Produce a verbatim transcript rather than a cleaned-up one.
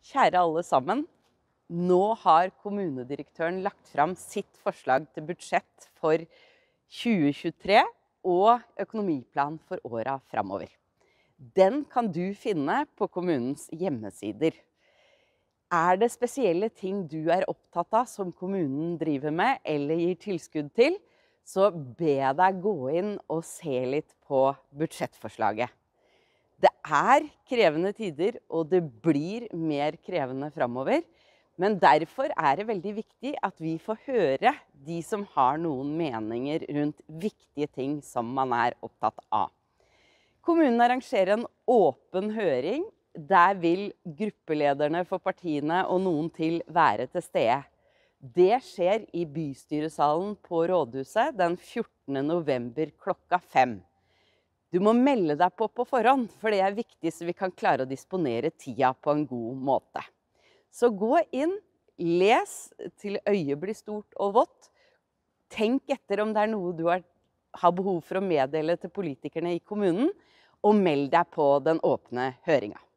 Kjære alle sammen, nå har kommunedirektøren lagt fram sitt forslag til budsjett for tjue tjuetre og økonomiplan for åra framover. Den kan du finne på kommunens hjemmesider. Er det spesielle ting du er opptatt av som kommunen driver med eller gir tilskudd til, så be deg gå inn og se litt på budsjettforslaget. Det er krevende tider, og det blir mer krevende framover, men derfor er det veldig viktig at vi får høre de som har noen meninger rundt viktige ting som man er opptatt av. Kommunen arrangerer en åpen høring. Der vil gruppelederne for partiene og noen til være til stede. Det skjer i bystyresalen på Rådhuset den fjortende november klokka fem. Du må melde deg på på forhånd, for det er viktig så vi kan klare å disponere tida på en god måte. Så gå inn, les til øyet blir stort og vått. Tenk etter om det er noe du har, har behov for å meddele til politikerne i kommunen, og meld deg på den åpne høringa.